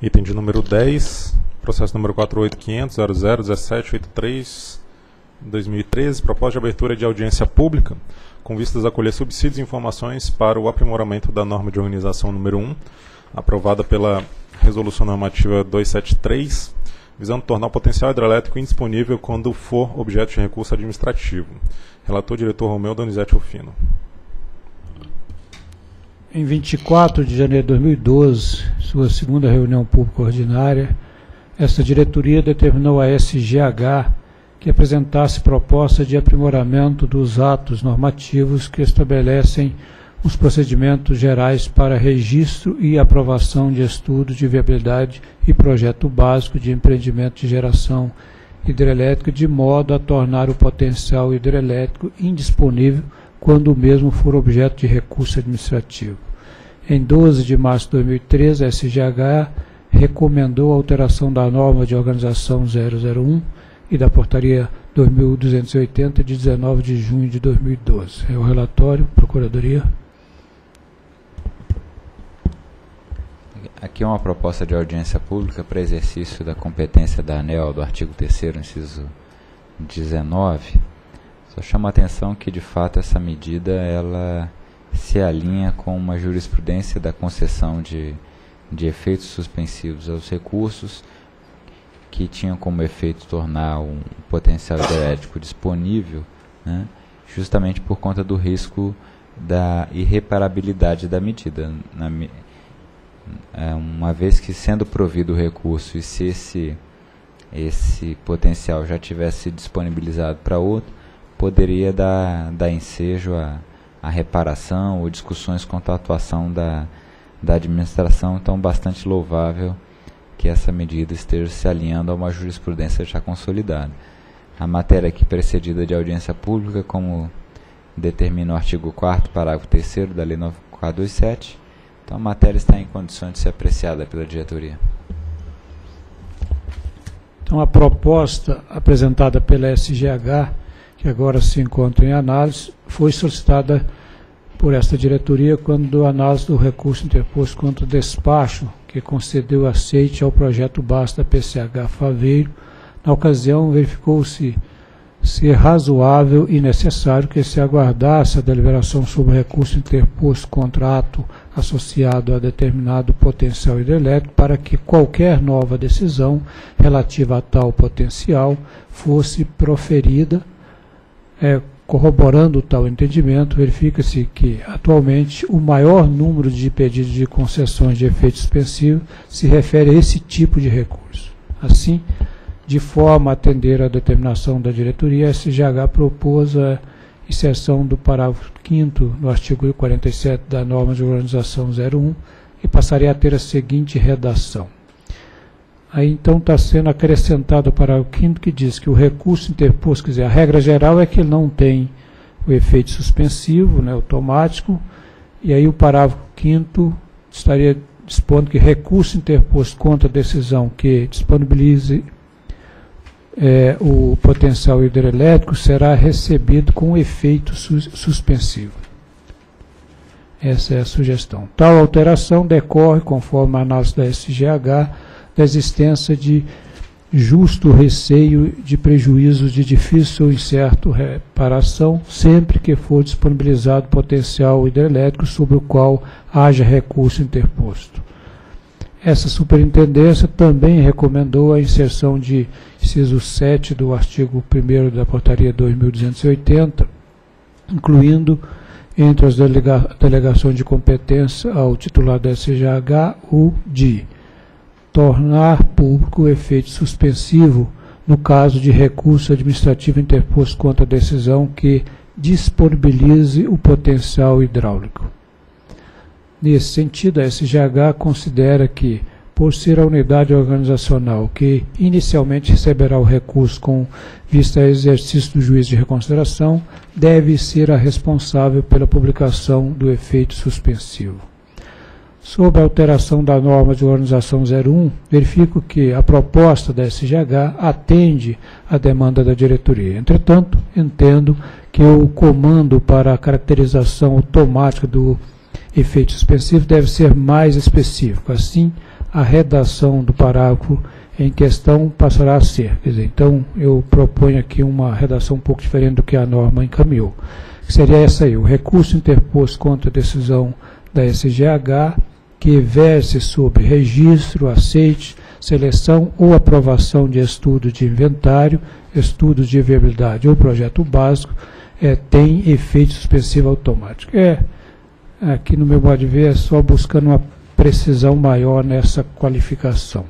Item de número 10, processo número 48.500.00.1783/2013, proposta de abertura de audiência pública, com vistas a colher subsídios e informações para o aprimoramento da norma de organização número 1, aprovada pela Resolução Normativa 273, visando tornar o potencial hidrelétrico indisponível quando for objeto de recurso administrativo. Relator, diretor Romeu Donizete Rufino. Em 24 de janeiro de 2012, sua segunda reunião pública ordinária, esta diretoria determinou à SGH que apresentasse proposta de aprimoramento dos atos normativos que estabelecem os procedimentos gerais para registro e aprovação de estudo de viabilidade e projeto básico de empreendimento de geração hidrelétrica, de modo a tornar o potencial hidrelétrico indisponível quando o mesmo for objeto de recurso administrativo. Em 12 de março de 2013, a SGH recomendou a alteração da norma de organização 001 e da portaria 2280 de 19 de junho de 2012. É o relatório, Procuradoria. Aqui é uma proposta de audiência pública para exercício da competência da ANEEL do artigo 3º, inciso 19. Só chama a atenção que, de fato, essa medida ela se alinha com uma jurisprudência da concessão de efeitos suspensivos aos recursos, que tinham como efeito tornar um potencial hidrelétrico disponível, né, justamente por conta do risco da irreparabilidade da medida. Uma vez que, sendo provido o recurso, e se esse potencial já tivesse disponibilizado para outro, poderia dar ensejo à reparação ou discussões quanto à atuação da administração. Então, bastante louvável que essa medida esteja se alinhando a uma jurisprudência já consolidada. A matéria aqui precedida de audiência pública, como determina o artigo 4º, parágrafo 3º da Lei 9427, então a matéria está em condições de ser apreciada pela diretoria. Então, a proposta apresentada pela SGH, que agora se encontra em análise, foi solicitada por esta diretoria quando a análise do recurso interposto contra o despacho que concedeu aceite ao projeto básico da PCH Faveiro. Na ocasião, verificou-se ser razoável e necessário que se aguardasse a deliberação sobre o recurso interposto contra ato associado a determinado potencial hidrelétrico para que qualquer nova decisão relativa a tal potencial fosse proferida. Corroborando tal entendimento, verifica-se que, atualmente, o maior número de pedidos de concessões de efeito suspensivo se refere a esse tipo de recurso. Assim, de forma a atender à determinação da diretoria, a SGH propôs a inserção do parágrafo 5º no artigo 47 da norma de organização 01 e passaria a ter a seguinte redação. Aí, então, está sendo acrescentado o parágrafo 5º que diz que o recurso interposto, quer dizer, a regra geral é que ele não tem o efeito suspensivo, né, automático, e aí o parágrafo 5º estaria dispondo que recurso interposto contra a decisão que disponibilize o potencial hidrelétrico será recebido com efeito suspensivo. Essa é a sugestão. Tal alteração decorre, conforme a análise da SGH, da existência de justo receio de prejuízos de difícil ou incerto reparação, sempre que for disponibilizado potencial hidrelétrico sobre o qual haja recurso interposto. Essa superintendência também recomendou a inserção de inciso 7 do artigo 1º da portaria 2280, incluindo entre as delegações de competência ao titular da SGH o de tornar público o efeito suspensivo no caso de recurso administrativo interposto contra a decisão que disponibilize o potencial hidráulico. Nesse sentido, a SGH considera que, por ser a unidade organizacional que inicialmente receberá o recurso com vista a exercício do juízo de reconsideração, deve ser a responsável pela publicação do efeito suspensivo. Sobre a alteração da norma de organização 01, verifico que a proposta da SGH atende à demanda da diretoria. Entretanto, entendo que o comando para a caracterização automática do efeito suspensivo deve ser mais específico. Assim, a redação do parágrafo em questão passará a ser. Quer dizer, então, eu proponho aqui uma redação um pouco diferente do que a norma encaminhou. Seria essa aí: o recurso interposto contra a decisão da SGH que verse sobre registro, aceite, seleção ou aprovação de estudos de inventário, estudos de viabilidade ou projeto básico, tem efeito suspensivo automático. Aqui no meu modo de ver, é só buscando uma precisão maior nessa qualificação.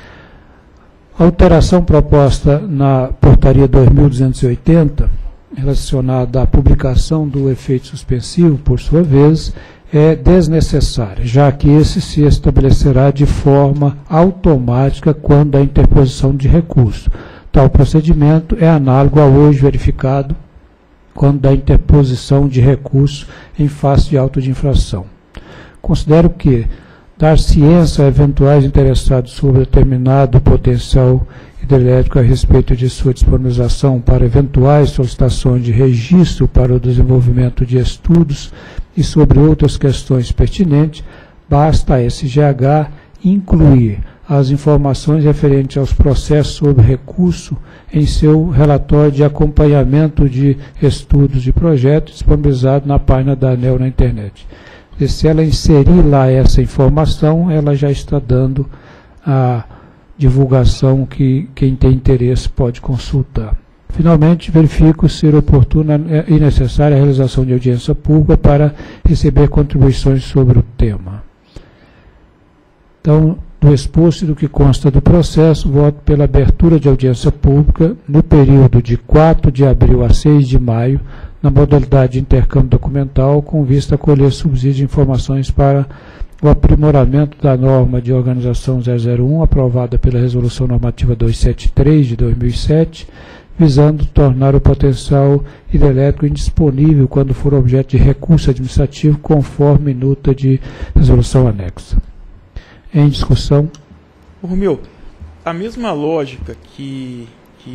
A alteração proposta na portaria 2280, relacionada à publicação do efeito suspensivo, por sua vez, é desnecessária, já que esse se estabelecerá de forma automática quando há interposição de recurso. Tal procedimento é análogo ao hoje verificado quando há interposição de recurso em face de auto de infração. Considero que dar ciência a eventuais interessados sobre determinado potencial hidrelétrico a respeito de sua disponibilização para eventuais solicitações de registro para o desenvolvimento de estudos e sobre outras questões pertinentes, basta a SGH incluir as informações referentes aos processos sob recurso em seu relatório de acompanhamento de estudos de projeto disponibilizado na página da ANEEL na internet. E se ela inserir lá essa informação, ela já está dando a divulgação que quem tem interesse pode consultar. Finalmente, verifico ser oportuna e necessária a realização de audiência pública para receber contribuições sobre o tema. Então, do exposto e do que consta do processo, voto pela abertura de audiência pública no período de 4 de abril a 6 de maio, na modalidade de intercâmbio documental, com vista a colher subsídios de informações para o aprimoramento da norma de organização 001, aprovada pela Resolução Normativa 273 de 2007, visando tornar o potencial hidrelétrico indisponível quando for objeto de recurso administrativo, conforme minuta de resolução anexa. Em discussão. Romeu, a mesma lógica que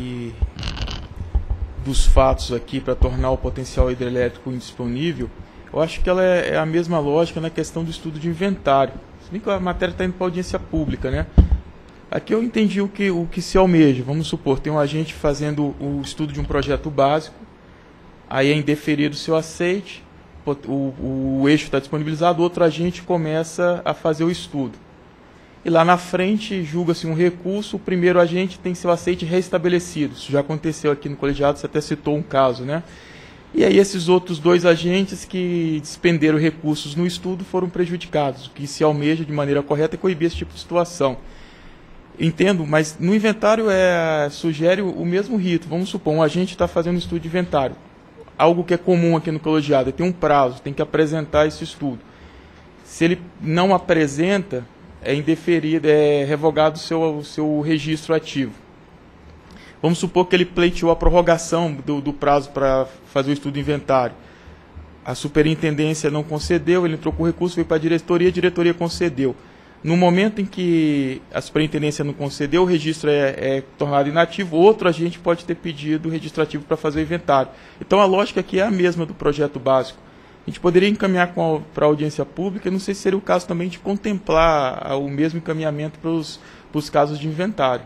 dos fatos aqui para tornar o potencial hidrelétrico indisponível, eu acho que ela é a mesma lógica na questão do estudo de inventário. Se bem que a matéria está indo para audiência pública, né? Aqui eu entendi o que se almeja. Vamos supor, tem um agente fazendo o estudo de um projeto básico, aí é indeferido o seu aceite, o eixo está disponibilizado, outro agente começa a fazer o estudo. E lá na frente, julga-se um recurso, o primeiro agente tem seu aceite restabelecido. Isso já aconteceu aqui no colegiado, você até citou um caso, né? E aí esses outros dois agentes que despenderam recursos no estudo foram prejudicados. O que se almeja de maneira correta é coibir esse tipo de situação. Entendo, mas no inventário sugere o mesmo rito. Vamos supor, um agente está fazendo um estudo de inventário. Algo que é comum aqui no colegiado, tem um prazo, tem que apresentar esse estudo. Se ele não apresenta, é indeferido, é revogado o seu registro ativo. Vamos supor que ele pleiteou a prorrogação do prazo para fazer o estudo de inventário. A superintendência não concedeu, ele entrou com o recurso, veio para a diretoria concedeu. No momento em que a superintendência não concedeu, o registro é tornado inativo, outro agente pode ter pedido o registro ativo para fazer o inventário. Então a lógica aqui é a mesma do projeto básico. A gente poderia encaminhar para a audiência pública, não sei se seria o caso também de contemplar o mesmo encaminhamento para os casos de inventário.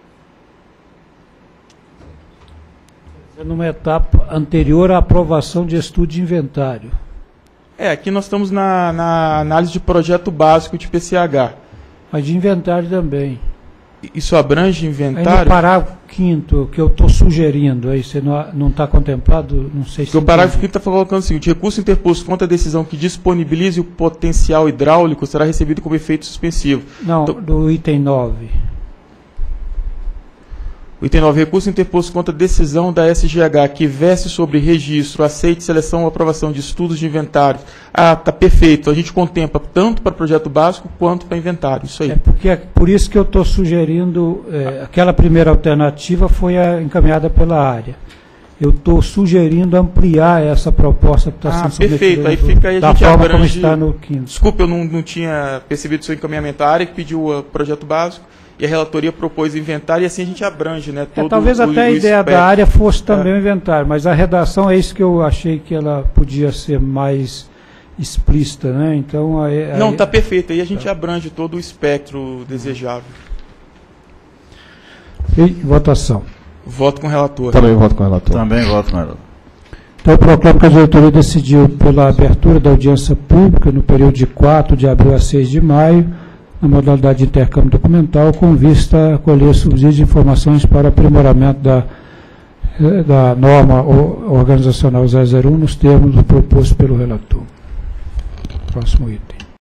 Numa etapa anterior à aprovação de estudo de inventário. Aqui nós estamos na análise de projeto básico de PCH. Mas de inventário também. Isso abrange inventário? Aí no parágrafo 5º, que eu estou sugerindo, aí você não está contemplado, não sei se... Porque o parágrafo 5º está colocando o seguinte: recurso interposto contra a decisão que disponibilize o potencial hidráulico será recebido como efeito suspensivo. Não, então, do item 9. O item 9, recurso interposto contra a decisão da SGH que verse sobre registro, aceite, seleção ou aprovação de estudos de inventário. Está perfeito. A gente contempla tanto para projeto básico quanto para inventário. Isso aí. Por isso que eu estou sugerindo, aquela primeira alternativa foi encaminhada pela área. Eu estou sugerindo ampliar essa proposta que está sendo submetida. Perfeito. Aí fica aí a gente forma abrange, como está no 5º. Desculpa, eu não tinha percebido o seu encaminhamento. A área que pediu o projeto básico e a relatoria propôs o inventário, e assim a gente abrange, né? Todo talvez até a ideia da área fosse também o inventário, mas a redação é isso que eu achei que ela podia ser mais explícita, né? Então, não, está perfeito. Aí a gente abrange todo o espectro desejável. E votação. Voto com o relator. Também voto com o relator. Também voto com o relator. Então, eu proclamo que a diretoria decidiu pela abertura da audiência pública no período de 4 de abril a 6 de maio, na modalidade de intercâmbio documental, com vista a colher subsídios de informações para aprimoramento da norma organizacional 001 nos termos propostos pelo relator. Próximo item.